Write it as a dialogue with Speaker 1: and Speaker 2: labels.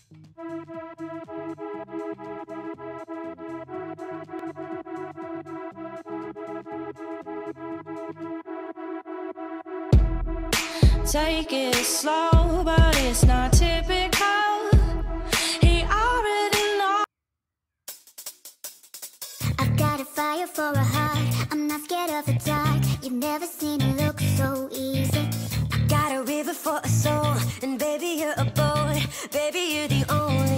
Speaker 1: Take it slow, but it's not typical. He already knows.
Speaker 2: I've got a fire for a heart. I'm not scared of the dark. You've never seen it look so easy.
Speaker 3: I got a river for a soul, and baby, you're a boy. Baby, you're the only